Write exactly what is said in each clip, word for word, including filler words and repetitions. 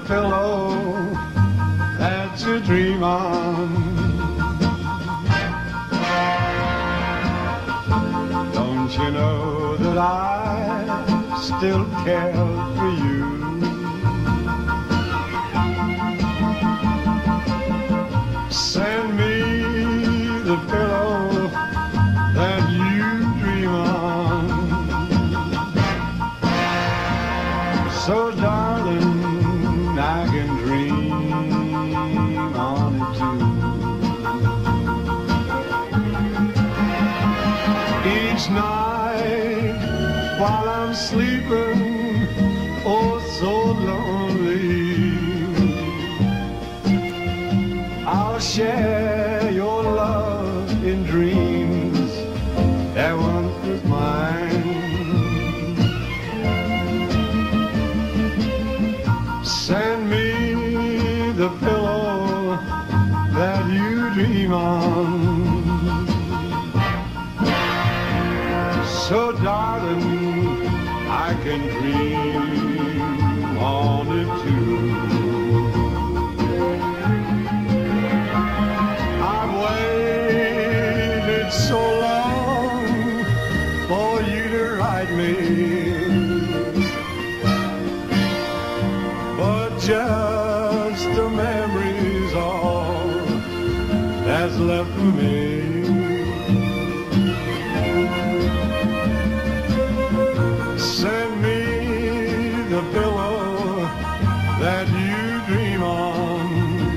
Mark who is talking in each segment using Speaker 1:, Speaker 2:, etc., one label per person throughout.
Speaker 1: pillow that you dream on. Don't you know that I still care for you? Send me the pillow that you dream on. So darling, I can dream on it too. Each night while I'm sleeping, oh so lonely, I'll share your love in dreams that once was mine. Send me the pillow that you dream on. So darling, I can dream on it too. I've waited so long for you to write me, but just the memory's all that's left for me. Send me the pillow that you dream on.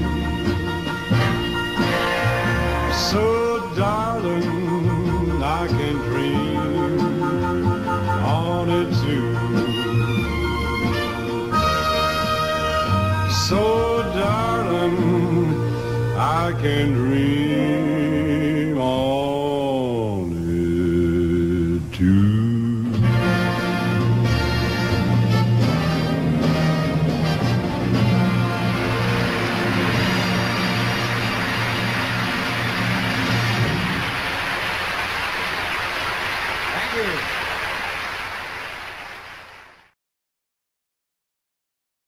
Speaker 1: So darling, I can dream on it too. So darling, I can dream